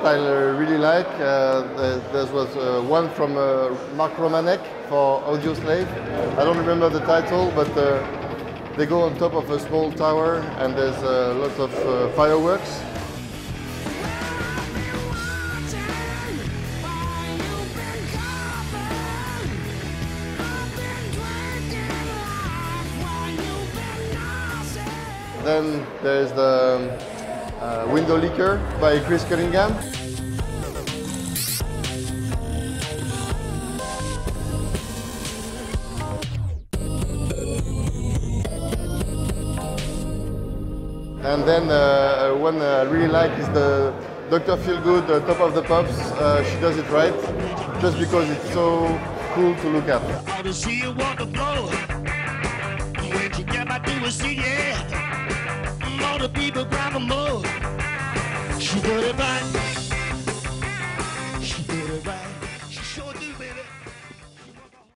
I really like. There was one from Mark Romanek for Audio Slave. I don't remember the title, but they go on top of a small tower and there's lots of fireworks. Then there's the Window Licker by Chris Cunningham. And then one I really like is the Dr. Feelgood Top of the Pops. She does it right, just because it's so cool to look at. All the people grab a mug. She put it back.